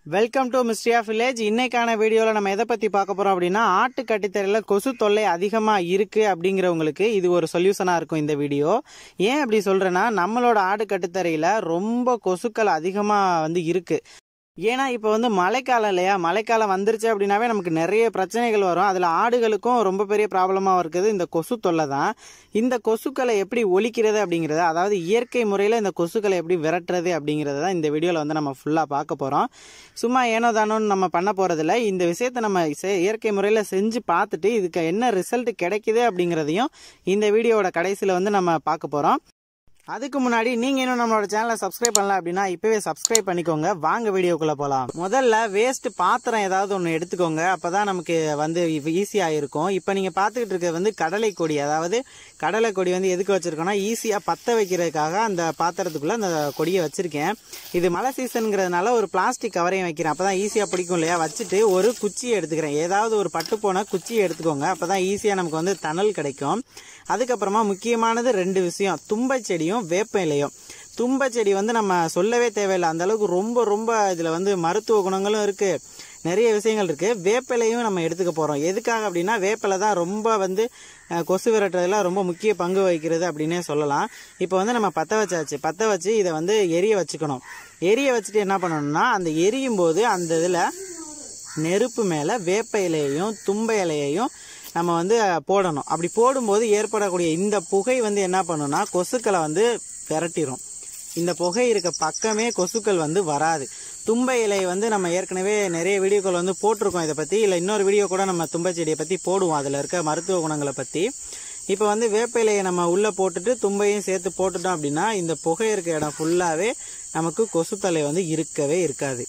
Welcome to mystery of village. இன்னைக்கான வீடியோவில் நம்ம எதை பற்றி பார்க்க போகிறோம் அப்படின்னா, ஆட்டு கட்டித்தரையில் கொசு தொல்லை அதிகமாக இருக்குது அப்படிங்கிறவங்களுக்கு இது ஒரு சொல்யூஷனாக இருக்கும் இந்த வீடியோ. ஏன் அப்படி சொல்கிறேன்னா, நம்மளோட ஆடு கட்டித்தரையில் ரொம்ப கொசுக்கள் அதிகமாக இருக்குது. ஏன்னா இப்போ மழைக்காலம் இல்லையா, மழைக்காலம் வந்துருச்சு அப்படின்னாவே நமக்கு நிறைய பிரச்சனைகள் வரும். அதில் ஆடுகளுக்கும் ரொம்ப பெரிய ப்ராப்ளமாக இருக்குது இந்த கொசு தொல்லை தான். இந்த கொசுக்களை எப்படி ஒழிக்கிறது அப்படிங்கிறத, அதாவது இயற்கை முறையில் இந்த கொசுக்களை எப்படி விரட்டுறது அப்படிங்கிறத தான் இந்த வீடியோவில் நம்ம ஃபுல்லாக பார்க்க போகிறோம். சும்மா ஏனோ தானோன்னு நம்ம பண்ண போகிறதில்ல. இந்த விஷயத்தை நம்ம இயற்கை முறையில் செஞ்சு பார்த்துட்டு இதுக்கு என்ன ரிசல்ட் கிடைக்குது அப்படிங்கிறதையும் இந்த வீடியோவோட கடைசியில் நம்ம பார்க்க போகிறோம். அதுக்கு முன்னாடி நீங்க இன்னும் நம்மளோட சேனலை சப்ஸ்கிரைப் பண்ணல அப்படின்னா இப்பவே சப்ஸ்கிரைப் பண்ணிக்கோங்க. வாங்க வீடியோக்குள்ள போலாம். முதல்ல வேஸ்ட் பாத்திரம் ஏதாவது ஒன்று எடுத்துக்கோங்க, அப்பதான் நமக்கு ஈஸியா இருக்கும். இப்ப நீங்க பாத்துக்கிட்டு இருக்கிறது கடலை கொடி. அதாவது கடலை கொடி எதுக்கு வச்சிருக்கோம்னா, ஈஸியா பத்த வைக்கிறதுக்காக அந்த பாத்திரத்துக்குள்ள அந்த கொடியை வச்சிருக்கேன். இது மழை சீசனுங்கிறதுனால ஒரு பிளாஸ்டிக் கவரையும் வைக்கிறேன், அப்பதான் ஈஸியா பிடிக்கும் இல்லையா. வச்சுட்டு ஒரு குச்சியை எடுத்துக்கிறேன். ஏதாவது ஒரு பட்டு போன குச்சியை எடுத்துக்கோங்க, அப்பதான் ஈஸியா நமக்கு தணல் கிடைக்கும். அதுக்கப்புறமா முக்கியமானது 2 விஷயம், தும்பை செடியும் வேப்ப இலையும். தும்பை செடி நம்ம சொல்லவே தேவையில்லை, அந்த அளவுக்கு ரொம்ப ரொம்ப இதுல மருத்துவ குணங்களும் இருக்கு, நிறைய விஷயங்கள் இருக்கு. வேப்பிலையும் நம்ம எடுத்துக்க போறோம். எதுக்காக அப்படின்னா, வேப்பிலை தான் ரொம்ப கொசு விரட்டுறதுல ரொம்ப முக்கிய பங்கு வகிக்கிறது அப்படின்னே சொல்லலாம். இப்போ நம்ம பற்ற வச்சாச்சு. பற்ற வச்சு இதை எரிய வச்சுக்கணும். எரிய வச்சுட்டு என்ன பண்ணணும்னா, அந்த எரியும் போது அந்த இதில் நெருப்பு மேலே வேப்ப இலையையும் தும்பை இலையையும் நம்ம போடணும். அப்படி போடும்போது ஏற்படக்கூடிய இந்த புகை என்ன பண்ணுன்னா, கொசுக்களை விரட்டிடும். இந்த புகை இருக்க பக்கமே கொசுக்கள் வராது. தும்பை இலை நம்ம ஏற்கனவே நிறைய வீடியோக்கள் போட்டிருக்கோம் இதை பற்றி. இல்லை இன்னொரு வீடியோ கூட நம்ம தும்பை செடியை பற்றி போடுவோம், அதில் இருக்க மருத்துவ குணங்களை பற்றி. இப்போ வேப்ப இலையை நம்ம உள்ளே போட்டுட்டு தும்பையும் சேர்த்து போட்டுட்டோம் அப்படின்னா, இந்த புகை இருக்க இடம் ஃபுல்லாகவே நமக்கு கொசு தொல்லை இருக்கவே இருக்காது.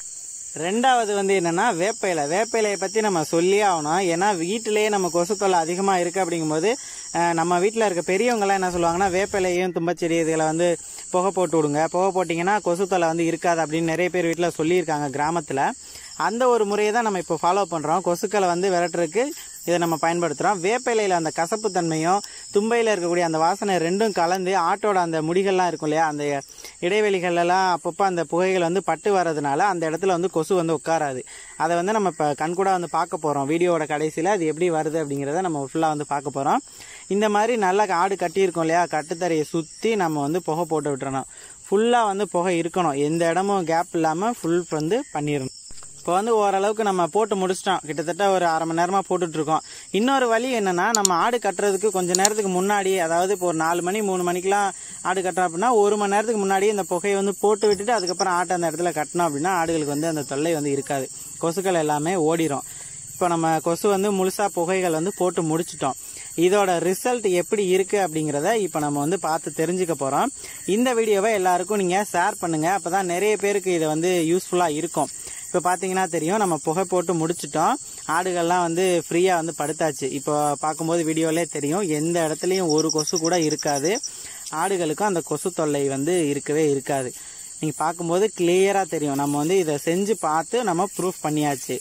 ரெண்டாவது என்னன்னா, வேப்ப இலை. வேப்ப இலையை பற்றி நம்ம சொல்லியே ஆகணும். ஏன்னா வீட்டிலேயே நம்ம கொசு தொல்லை அதிகமாக இருக்குது அப்படிங்கும்போது நம்ம வீட்டில் இருக்க பெரியவங்களாம் என்ன சொல்லுவாங்கன்னா, வேப்ப இலையும் தும்பச்செடி இதுகளை புகை போட்டு விடுங்க, புகை போட்டிங்கன்னா கொசு தொல்லை இருக்காது அப்படின்னு நிறைய பேர் வீட்டில் சொல்லியிருக்காங்க கிராமத்தில். அந்த ஒரு முறையை தான் நம்ம இப்போ ஃபாலோ பண்ணுறோம். கொசுக்களை விரட்டுறதுக்கு இதை நம்ம பயன்படுத்துகிறோம். வேப்ப இலையில் அந்த கசப்பு தன்மையும் தும்பையில் இருக்கக்கூடிய அந்த வாசனை ரெண்டும் கலந்து ஆட்டோட அந்த முடிகள்லாம் இருக்கும் இல்லையா, அந்த இடைவெளிகளெல்லாம் அப்பப்போ அந்த புகைகள் பட்டு வர்றதுனால அந்த இடத்துல கொசு உட்காராது. அதை நம்ம இப்போ கண்கூட பார்க்க போகிறோம். வீடியோவோட கடைசியில் அது எப்படி வருது அப்படிங்கிறத நம்ம ஃபுல்லாக பார்க்க போகிறோம். இந்த மாதிரி நல்லா ஆடு கட்டியிருக்கோம் இல்லையா, கட்டுத்தரையை சுற்றி நம்ம புகை போட்டு விட்டுறணும். ஃபுல்லாக புகை இருக்கணும், எந்த இடமும் கேப் இல்லாமல் ஃபுல் பண்ணிடணும். இப்போ ஓரளவுக்கு நம்ம போட்டு முடிச்சிட்டோம். கிட்டத்தட்ட ஒரு அரை மணி நேரமாக போட்டுட்ருக்கோம். இன்னொரு வழி என்னன்னா, நம்ம ஆடு கட்டுறதுக்கு கொஞ்சம் நேரத்துக்கு முன்னாடி, அதாவது இப்போ ஒரு 4 மணி 3 மணிக்கெலாம் ஆடு கட்டுறோம் அப்படின்னா 1 மணி நேரத்துக்கு முன்னாடி இந்த புகையை போட்டு விட்டுட்டு அதுக்கப்புறம் ஆட்டை அந்த இடத்துல கட்டினோம் அப்படின்னா ஆடுகளுக்கு அந்த தொல்லை இருக்காது, கொசுக்கள் எல்லாமே ஓடிடும். இப்போ நம்ம கொசு முழுசாக புகைகள் போட்டு முடிச்சிட்டோம். இதோட ரிசல்ட் எப்படி இருக்கு அப்படிங்கிறத இப்போ நம்ம பார்த்து தெரிஞ்சுக்க போகிறோம். இந்த வீடியோவை எல்லாருக்கும் நீங்கள் ஷேர் பண்ணுங்கள், அப்போ தான் நிறைய பேருக்கு இதை யூஸ்ஃபுல்லாக இருக்கும். இப்போ பார்த்தீங்கன்னா தெரியும், நம்ம புகை போட்டு முடிச்சிட்டோம். ஆடுகள்லாம் ஃப்ரீயாக படுத்தாச்சு. இப்போ பார்க்கும்போது வீடியோலே தெரியும், எந்த இடத்துலையும் ஒரு கொசு கூட இருக்காது. ஆடுகளுக்கும் அந்த கொசு தொல்லை இருக்கவே இருக்காது. நீங்கள் பார்க்கும்போது கிளியராக தெரியும். நம்ம இதை செஞ்சு பார்த்து நம்ம ப்ரூஃப் பண்ணியாச்சு.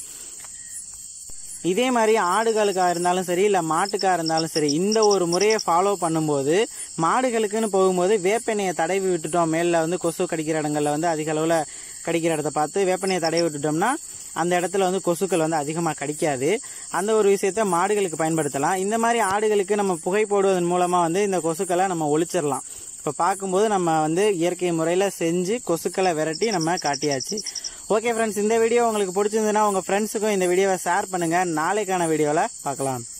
இதே மாதிரி ஆடுகளுக்காக இருந்தாலும் சரி, இல்லை மாட்டுக்காக இருந்தாலும் சரி, இந்த ஒரு முறையை ஃபாலோ பண்ணும்போது மாடுகளுக்குன்னு போகும்போது வேப்பெண்ணையை தடவி விட்டுட்டோம். மேலில் கொசு கடிக்கிற இடங்களில் அதிக அளவில் கடிக்கிற இடத்த பார்த்து வேப்பெண்ணையை தடவி விட்டுட்டோம்னா அந்த இடத்துல கொசுக்கள் அதிகமாக கடிக்காது. அந்த ஒரு விஷயத்த மாடுகளுக்கு பயன்படுத்தலாம். இந்த மாதிரி ஆடுகளுக்கு நம்ம புகை போடுவதன் மூலமாக இந்த கொசுக்களை நம்ம ஒழிச்சிடலாம். இப்போ பார்க்கும்போது நம்ம இயற்கை முறையில் செஞ்சு கொசுக்களை விரட்டி நம்ம காட்டியாச்சு. ஓகே ஃப்ரெண்ட்ஸ், இந்த வீடியோ உங்களுக்கு பிடிச்சிருந்ததுன்னா உங்கள் ஃப்ரெண்ட்ஸுக்கும் இந்த வீடியோவை ஷேர் பண்ணுங்கள். நாளைக்கான வீடியோவில் பார்க்கலாம்.